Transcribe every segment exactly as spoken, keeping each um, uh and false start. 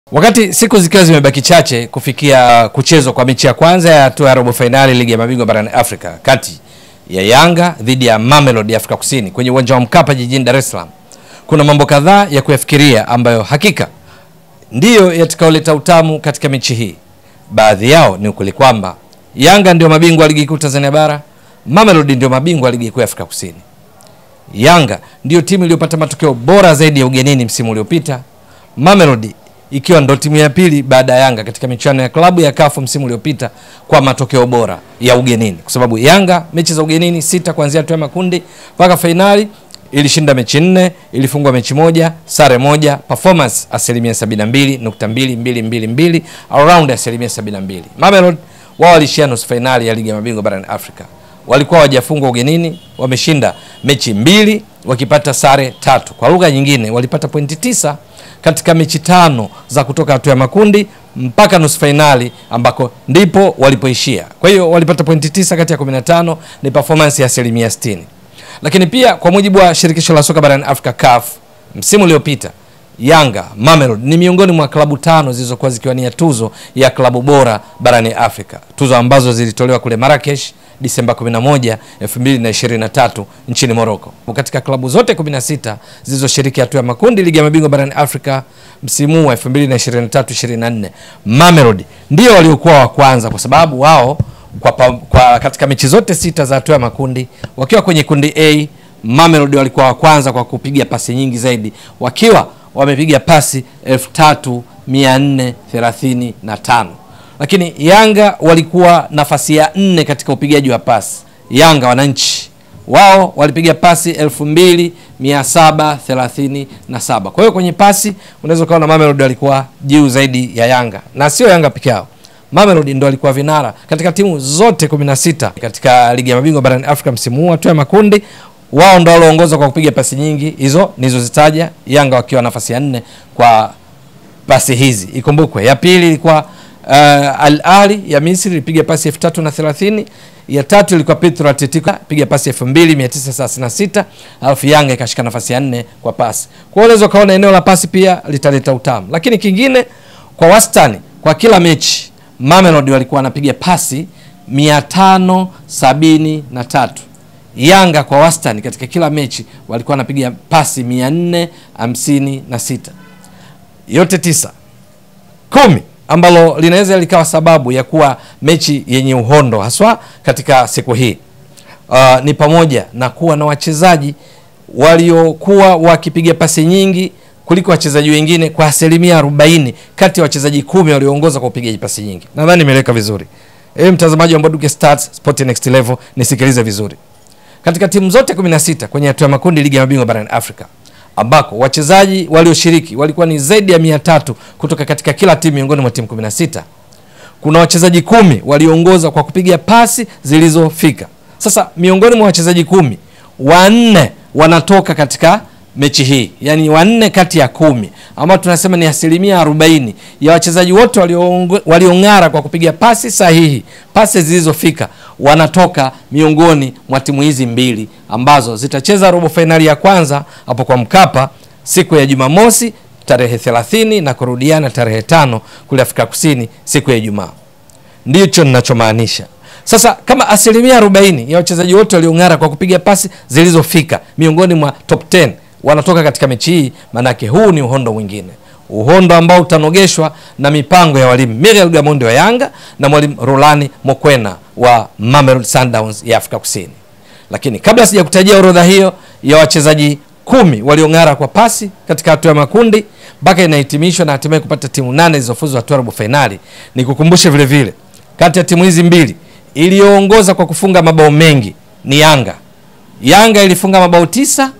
Wakati siku zikiwa zimebaki chache kufikia kuchezwa kwa mechi ya kwanza ya hatua ya robo finali ligi ya mabingwa barani Afrika kati ya Yanga dhidi ya Mamelodi Afrika Kusini kwenye uwanja wa Mkapa jijini Dar es Salaam, kuna mambo kadhaa ya kuyafikiria ambayo hakika ndiyo yatakaoleta utamu katika mechi hii. Baadhi yao ni ukweli kwamba Yanga ndio mabingwa ligi kuu Tanzania bara, Mamelodi ndio mabingwa ligi kuu Afrika Kusini. Yanga ndio timu iliyopata matokeo bora zaidi ya ugenini msimu uliopita, Mamelodi ikiwa ndo timu ya pili baada ya Yanga katika michuano ya klabu ya C A F msimu uliopita kwa matokeo bora ya ugenini, kwa sababu Yanga mechi za ugenini sita kuanzia hatua ya makundi mpaka finali ilishinda mechi nne, ilifungwa mechi moja, sare moja, performance asilimia sabini na mbili nukta mbili mbili mbili mbili, around asilimia sabini na mbili. Mamelodi wao walishia nusu finali ya ligi ya mabingwa barani Afrika. Walikuwa hawajafungwa ugenini, wameshinda mechi mbili, wakipata sare tatu. Kwa lugha nyingine walipata pointi tisa katika mechi tano za kutoka hatua ya makundi mpaka nusu finali ambako ndipo walipoishia. Kwa hiyo walipata pointi tisa kati ya kumi na tano, ni performance ya asilimia sitini. Lakini pia kwa mujibu wa shirikisho la soka barani Afrika C A F, msimu uliopita Yanga, Mamelodi ni miongoni mwa klabu tano zilizokuwa zikiwania tuzo ya klabu bora barani Afrika. Tuzo ambazo zilitolewa kule Marrakesh Disemba kumi na moja elfu mbili na ishirini na tatu nchini Morocco. Katika klabu zote kumi na sita zilizoshiriki hatua ya makundi ligi ya mabingwa barani Afrika msimu wa elfu mbili na ishirini na tatu ishirini na nne, Mamelodi ndio waliokuwa wa kwanza, kwa sababu wao kwa, kwa katika mechi zote sita za hatua ya makundi wakiwa kwenye kundi A, Mamelodi walikuwa wa kwanza kwa kupiga pasi nyingi zaidi, wakiwa wamepiga pasi elfu tatu mia nne thelathini na tano. Lakini Yanga walikuwa nafasi ya nne katika upigaji wa pasi. Yanga wananchi wao walipiga pasi elfu mbili mia saba thelathini na saba. Kwa hiyo kwenye pasi unaweza kuona Mamelodi walikuwa juu zaidi ya Yanga, na sio Yanga peke yao. Mamelodi ndio alikuwa vinara katika timu zote kumi na sita katika ligi ya mabingwa barani Afrika msimu huu hatua ya makundi. Wao ndio walioongoza kwa kupiga pasi nyingi, hizo nilizozitaja, Yanga wakiwa nafasi ya nne kwa pasi hizi. Ikumbukwe ya pili ilikuwa uh, Al-Ahli ya Misri ilipiga pasi elfu tatu na thelathini, ya tatu ilikuwa Petro Atletico piga pasi elfu mbili mia tisa thelathini na sita, alafu Yanga ikashika nafasi ya nne kwa pasi. Kwa hiyo unaweza kaona eneo la pasi pia litaleta utamu. Lakini kingine, kwa wastani kwa kila mechi Mamelodi walikuwa wanapiga pasi mia tano sabini na tatu. Yanga kwa wastani katika kila mechi walikuwa wanapiga pasi mia nne hamsini na sita. Yote tisa. Kumi ambalo linaweza likawa sababu ya kuwa mechi yenye uhondo haswa katika siku hii. Uh, ni pamoja na kuwa na wachezaji waliokuwa wakipiga pasi nyingi kuliko wachezaji wengine kwa asilimia arobaini kati ya wachezaji kumi walioongoza kwa upigaji pasi nyingi. Nadhani nimeeleka vizuri. Eh, mtazamaji wa Mbwaduke Stats Sport Next Level, nisikilize vizuri. Katika timu zote kumi na sita kwenye hatua ya makundi ligi ya mabingwa barani Afrika, ambako wachezaji walioshiriki walikuwa ni zaidi ya mia tatu kutoka katika kila timu miongoni mwa timu kumi na sita, kuna wachezaji kumi walioongoza kwa kupiga pasi zilizofika. Sasa miongoni mwa wachezaji kumi, wanne wanatoka katika mechi hii, yani wanne kati ya kumi, ama tunasema ni asilimia arobaini ya wachezaji wote waliong'ara kwa kupiga pasi sahihi, pasi zilizofika, wanatoka miongoni mwa timu hizi mbili ambazo zitacheza robo finali ya kwanza hapo kwa Mkapa siku ya Jumamosi tarehe thelathini na kurudiana tarehe tano kule Afrika Kusini siku ya Ijumaa. Ndicho ninachomaanisha. Sasa kama asilimia arobaini ya wachezaji wote waliong'ara kwa kupiga pasi zilizofika miongoni mwa top ten wanatoka katika mechi hii, manake huu ni uhondo mwingine. Uhondo ambao utanogeshwa na mipango ya walimu Miguel Gamondi wa Yanga na mwalimu Rolani Mokwena wa Mamelodi Sundowns ya Afrika Kusini. Lakini kabla sija kutajia orodha hiyo ya wachezaji kumi waliong'ara kwa pasi katika hatua ya makundi mpaka inahitimishwa na hatimaye kupata timu nane zilizofuzu hatua robo finali, nikukumbushe vile vile kati ya timu hizi mbili iliyoongoza kwa kufunga mabao mengi ni Yanga. Yanga ilifunga mabao tisa,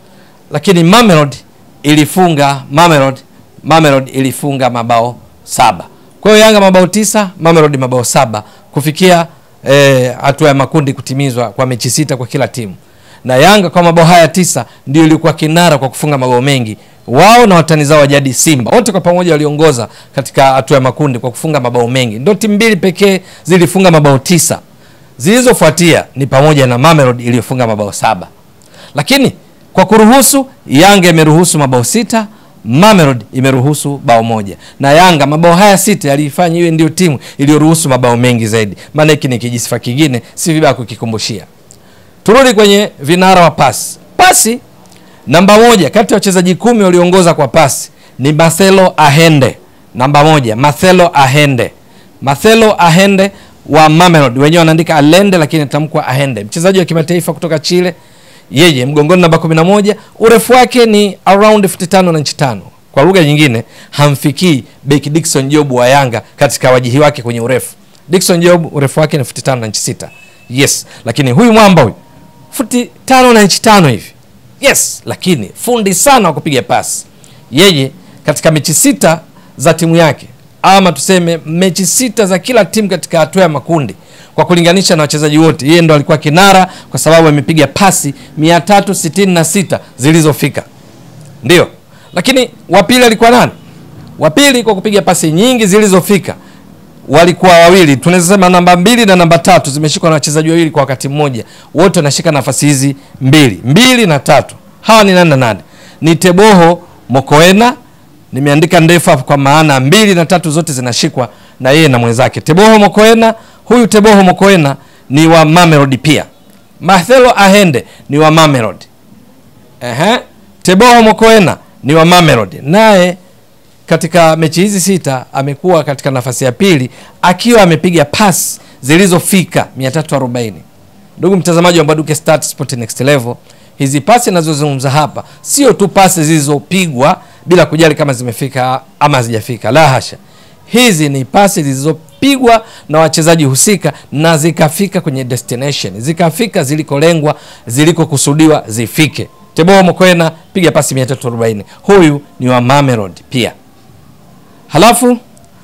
lakini Mamelodi ilifunga Mamelodi Mamelodi ilifunga mabao saba. Kwa hiyo Yanga mabao tisa, Mamelodi mabao saba kufikia hatua eh, ya makundi kutimizwa kwa mechi sita kwa kila timu. Na Yanga kwa mabao haya tisa ndio ilikuwa kinara kwa kufunga mabao mengi. Wao na watani zao jadi Simba wote kwa pamoja waliongoza katika hatua ya makundi kwa kufunga mabao mengi. Ndio timu mbili pekee zilifunga mabao tisa. Zilizofuatia ni pamoja na Mamelodi iliyofunga mabao saba. Lakini kwa kuruhusu, Yanga imeruhusu mabao sita, Mamelodi imeruhusu bao moja. Na Yanga mabao haya sita yalifanya iwe ndio timu iliyoruhusu mabao mengi zaidi. Maana hiki ni kijisifa kingine, si vibaya kukikumbushia. Turudi kwenye vinara wa pasi. Pasi namba moja kati ya wachezaji kumi walioongoza kwa pasi ni Marcelo Ahende. Namba moja, Marcelo Ahende. Marcelo Ahende wa Mamelodi. Wenyewe wanaandika Allende lakini tamkwa Ahende. Mchezaji wa kimataifa kutoka Chile. Yeye mgongoni namba kumi na moja, urefu wake ni around fifty tano na inchi tano. Kwa lugha nyingine hamfikii beki Dickson Job wa Yanga katika wajihi wake kwenye urefu. Dickson Job urefu wake ni fifty tano na inchi sita. Yes, lakini huyu mwamba huyu fifty tano na inchi tano hivi. Yes, lakini fundi sana wa kupiga pasi. Yeye katika mechi sita za timu yake, ama tuseme mechi sita za kila timu katika hatua ya makundi, kwa kulinganisha na wachezaji wote, yeye ndo alikuwa kinara kwa sababu amepiga pasi mia tatu sitini na sita zilizofika. Ndio. Lakini wa pili alikuwa nani? Wa pili kwa kupiga pasi nyingi zilizofika walikuwa wawili. Tunaweza sema namba mbili na namba tatu zimeshikwa na wachezaji wawili kwa wakati mmoja. Wote wanashika nafasi hizi mbili. Mbili na tatu. Hawa ni nani na nani? Ni Teboho Mokoena. Nimeandika ndefu hapo kwa maana mbili na tatu zote zinashikwa na yeye na mwenzake. Teboho Mokoena, huyu Teboho Mokoena ni wa Mamelodi pia. Marcelo Ahende ni wa Mamelodi. Ehe. Teboho Mokoena ni wa Mamelodi. Naye katika mechi hizi sita amekuwa katika nafasi ya pili akiwa amepiga pasi zilizofika mia tatu arobaini. Ndugu mtazamaji wa Mbwaduke Start Sport Next Level, hizi pasi ninazozungumza hapa sio tu pasi zilizopigwa bila kujali kama zimefika ama hazijafika. La hasha. Hizi ni pasi zilizopigwa na wachezaji husika na zikafika kwenye destination. Zikafika zilikolengwa, zilikokusudiwa zifike. Teboho Mokoena piga pasi mia tatu arobaini. Huyu ni wa Mamelodi pia. Halafu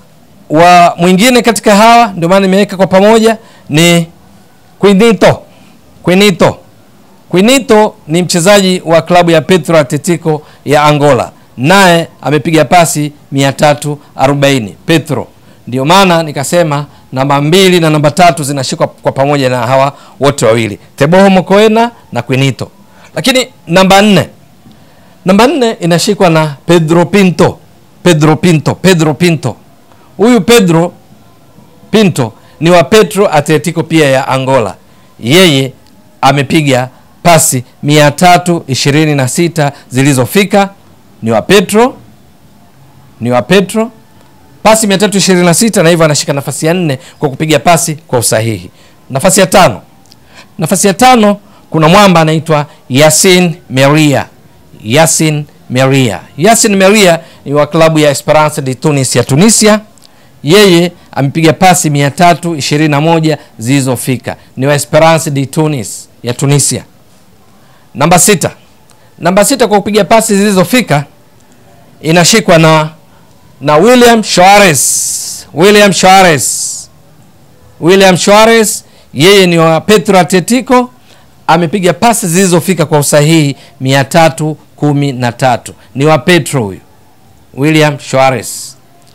wa mwingine katika hawa ndio maana nimeweka kwa pamoja ni Quinito. Quinito. Quinito ni mchezaji wa klabu ya Petro Atletico ya Angola. Naye amepiga pasi mia tatu arobaini. Petro. Ndio maana nikasema namba mbili na namba tatu zinashikwa kwa pamoja na hawa wote wawili. Teboho Mokoena na Quinito. Lakini namba nne. Namba nne inashikwa na Pedro Pinto. Pedro Pinto. Pedro Pinto. Huyu Pedro Pinto ni wa Petro Atletico pia ya Angola. Yeye amepiga pasi mia tatu ishirini na sita zilizofika. Ni wa Petro. Ni wa Petro. Pasi mia tatu ishirini na sita na hivyo anashika nafasi ya nne kwa kupiga pasi kwa usahihi. Nafasi ya tano. Nafasi ya tano kuna mwamba anaitwa Yasin Meria. Yasin Meria. Yasin Meria ni wa klabu ya Esperance de Tunis ya Tunisia. Yeye amepiga pasi mia tatu ishirini na moja zilizofika. Ni wa Esperance de Tunis ya Tunisia. Namba sita. Namba sita kwa kupiga pasi zilizofika inashikwa na na William Suarez. William Suarez. William Suarez yeye ni wa Petro Atletico, amepiga pasi zilizofika kwa usahihi mia tatu kumi na tatu. Ni wa Petro huyu. William Suarez.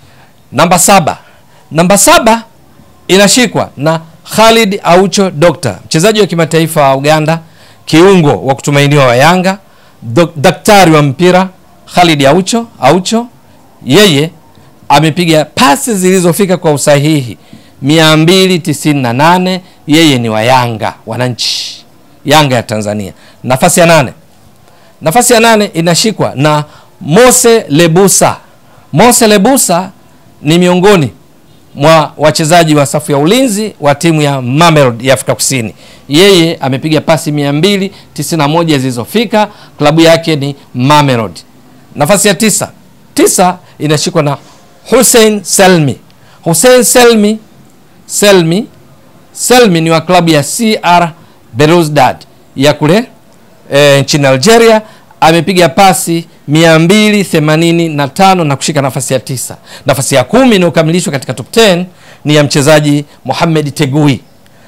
Namba saba. Namba saba inashikwa na Khalid Aucho Doctor, mchezaji wa kimataifa wa Uganda, kiungo wa kutumainiwa wa Yanga, daktari wa mpira. Khalid Aucho, Aucho yeye amepiga pasi zilizofika kwa usahihi mia mbili tisini na nane. Yeye ni wa Yanga, wananchi Yanga ya Tanzania. Nafasi ya nane. Nafasi ya nane inashikwa na Mose Lebusa. Mose Lebusa ni miongoni mwa wachezaji wa safu ya ulinzi wa timu ya Mamelodi ya Afrika Kusini. Yeye amepiga pasi mia mbili tisini na moja zilizofika. Klabu yake ni Mamelodi. Nafasi ya tisa. Tisa inashikwa na Hussein Selmi. Hussein Selmi Selmi Selmi ni wa klabu ya C R Belouizdad ya kule e, nchini Algeria. Amepiga pasi mia mbili themanini na tano na kushika nafasi ya tisa. Nafasi ya kumi inayokamilishwa katika top ten ni ya mchezaji Mohamed Tegui.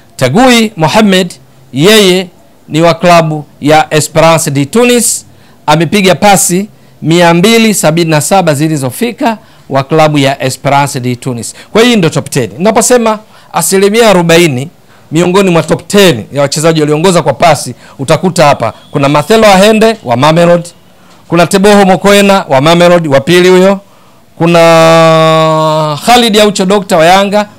Tegui Mohamed yeye ni wa klabu ya Esperance de Tunis. Amepiga pasi mia mbili sabini na saba zilizofika wa klabu ya Esperance de Tunis. Kwa hiyo ndio top ten. Ninaposema asilimia arobaini miongoni mwa top ten ya wachezaji walioongoza kwa pasi, utakuta hapa kuna Marcelo Ahende wa Mamelodi, kuna Teboho Mokoena wa Mamelodi wa pili huyo, kuna Khalid Aucho Doctor wa Yanga,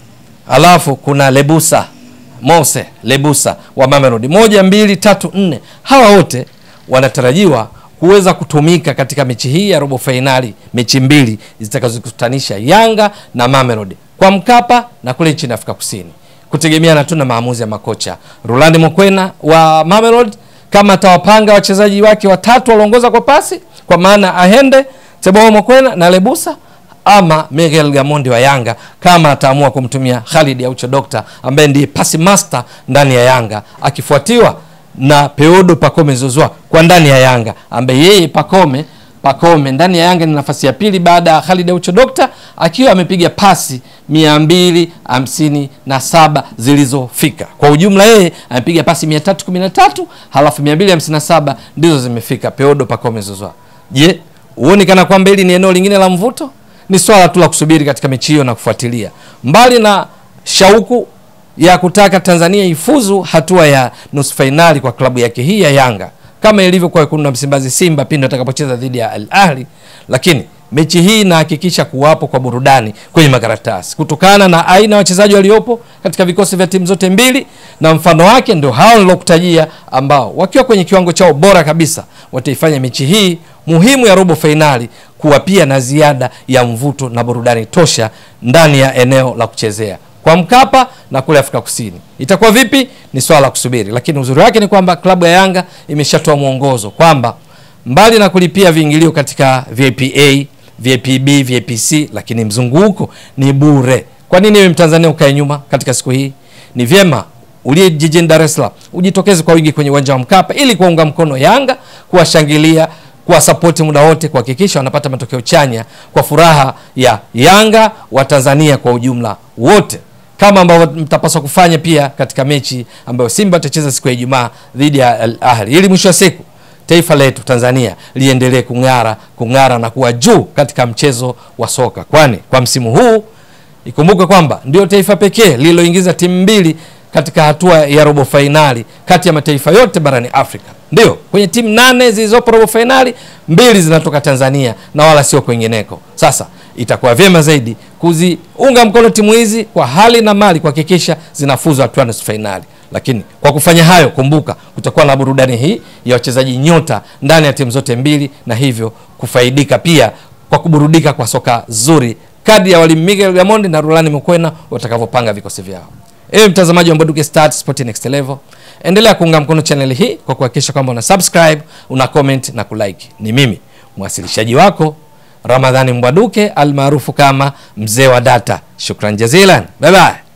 alafu kuna Lebusa Mose Lebusa wa Mamelodi. Moja, mbili, tatu, nne. Hawa wote wanatarajiwa kuweza kutumika katika mechi hii ya robo finali, mechi mbili zitakazokutanisha Yanga na Mamelodi kwa Mkapa na kule nchini Afrika Kusini, kutegemeana tu na maamuzi ya makocha. Roland Mokoena wa Mamelodi kama atawapanga wachezaji wake watatu waliongoza kwa pasi, kwa maana Allende, Teboho Mokoena na Lebusa, ama Miguel Gamondi wa Yanga kama ataamua kumtumia Khalid Aucho Doctor ambaye ndiye pasi master ndani ya Yanga, akifuatiwa na Peodo Pacome Zouzoua kwa ndani ya Yanga, ambaye yeye Pacome Pacome ndani ya Yanga ni nafasi ya pili baada ya Khalid Aucho Doctor, akiwa amepiga pasi mia mbili hamsini na saba zilizofika. Kwa ujumla yeye amepiga pasi mia tatu kumi na tatu, halafu mia mbili hamsini na saba ndizo zimefika Peodo Pacome Zouzoua. Je, uone kana kwamba hili ni eneo lingine la mvuto? Ni swala tu la kusubiri katika mechi hiyo na kufuatilia. Mbali na shauku ya kutaka Tanzania ifuzu hatua ya nusu finali kwa klabu yake hii ya Yanga, kama ilivyo kwa Wekundu wa Msimbazi Simba pindi atakapocheza dhidi ya Al-Ahli, lakini mechi hii inahakikisha kuwapo kwa burudani kwenye makaratasi kutokana na aina ya wachezaji waliopo katika vikosi vya timu zote mbili, na mfano wake ndio hao nilokutajia, ambao wakiwa kwenye kiwango chao bora kabisa wataifanya mechi hii muhimu ya robo finali kuwa pia na ziada ya mvuto na burudani tosha ndani ya eneo la kuchezea kwa Mkapa na kule Afrika Kusini. Itakuwa vipi? Ni swala la kusubiri, lakini uzuri wake ni kwamba klabu ya Yanga imeshatoa mwongozo kwamba mbali na kulipia viingilio katika V I P A, V I P B, V I P C, lakini mzunguko ni bure. Kwa nini wewe Mtanzania ukae nyuma katika siku hii? Ni vyema uliye jijini Dar es Salaam ujitokeze kwa wingi kwenye uwanja wa Mkapa ili kuunga mkono Yanga, kuwashangilia, kwa support muda wote, kuhakikisha wanapata matokeo chanya kwa furaha ya Yanga wa Tanzania kwa ujumla wote, kama ambavyo mtapaswa kufanya pia katika mechi ambayo Simba atacheza siku ya Ijumaa dhidi ya Al-Ahli, ili mwisho wa siku taifa letu Tanzania liendelee kung'ara kung'ara na kuwa juu katika mchezo wa soka, kwani kwa msimu huu ikumbuke kwamba ndio taifa pekee lililoingiza timu mbili katika hatua ya robo finali kati ya mataifa yote barani Afrika. Ndio kwenye timu nane zilizopo robo finali, mbili zinatoka Tanzania na wala sio kwingineko. Sasa itakuwa vyema zaidi kuziunga mkono timu hizi kwa hali na mali kuhakikisha zinafuzu hatua nusu finali. Lakini kwa kufanya hayo, kumbuka kutakuwa na burudani hii ya wachezaji nyota ndani ya timu zote mbili, na hivyo kufaidika pia kwa kuburudika kwa soka zuri kadri ya walimu Miguel Gamondi na Roland Mokoena watakavyopanga vikosi vyao. Ewe mtazamaji wa Mbwaduke Start Sport Next Level, endelea kuunga mkono channel hii kwa kuhakikisha kwamba una subscribe, una comment na kulike. Ni mimi mwasilishaji wako Ramadhani Mbwaduke almaarufu kama mzee wa data. Shukran jazilan. Bye bye.